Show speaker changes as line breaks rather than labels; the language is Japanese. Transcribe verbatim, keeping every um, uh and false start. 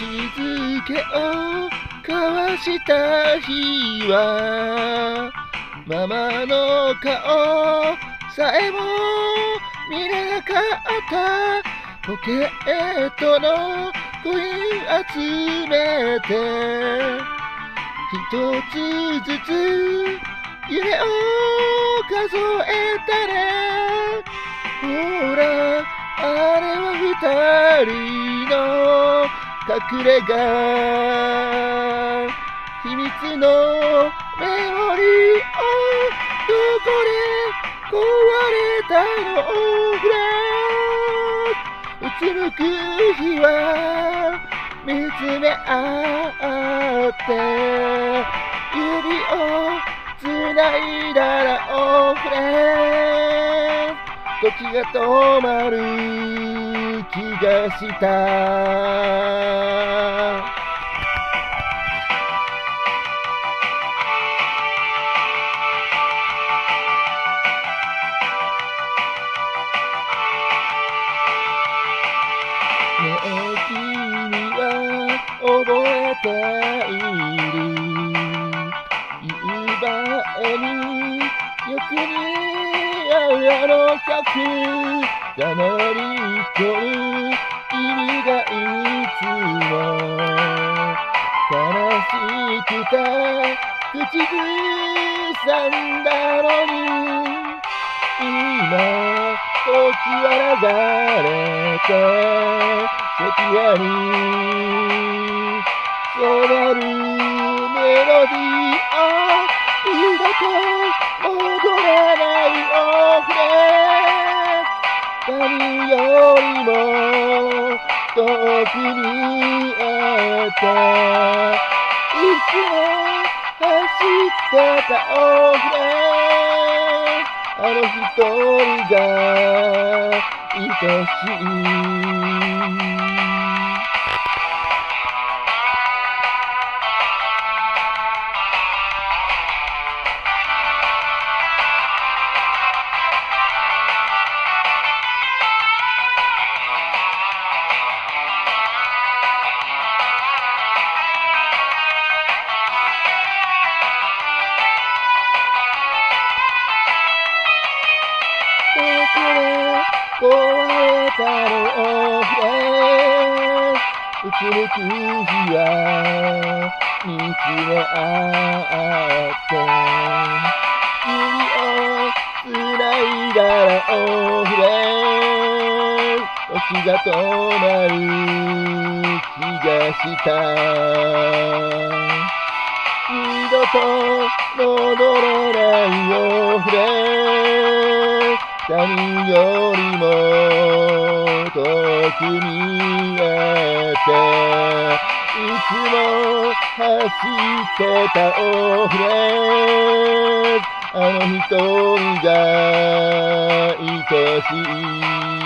づけを交わした日はママの顔さえも見れなかった。ポケットのコイン集めて一つずつ夢を数えたね。ほらあれは二人の隠れ家、秘密のメモリーをどこで壊れたの。フレうつむく日は見つめ合って指をつないだらオフレ時が止まる気がした。ねえ君は覚えている？夕映えによく似合うあの曲、黙り込む君がいつも悲しくて口ずさんだのに、今時は流れてセピアに染まるメロディーを二度と戻らないオフレ何よりも遠く見えていつも走ってたオフレあの一人が愛しい。壊れたのオフレうつむく日は見つめ合って指をつないだらオフレ時が止まる気がした。二度と戻れないオフレ何よりも遠く見えていつも走ってたオフレあの瞳が愛しい。